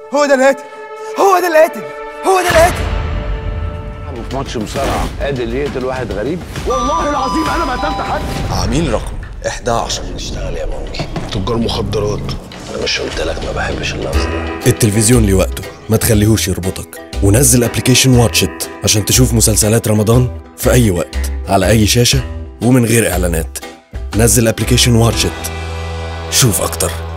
هو ده القاتل، هو ده القاتل، هو ده القاتل. في ماتش مصارعة قادر يقتل واحد غريب؟ والله العظيم انا ما قتلت حد. عميل رقم 11. نشتغل يا مونكي. تجار مخدرات. انا مش قلت لك ما بحبش اللفظ ده؟ التلفزيون ليه وقته، ما تخليهوش يربطك، ونزل ابلكيشن واتشت عشان تشوف مسلسلات رمضان في اي وقت على اي شاشة ومن غير اعلانات. نزل ابلكيشن واتشت، شوف اكتر.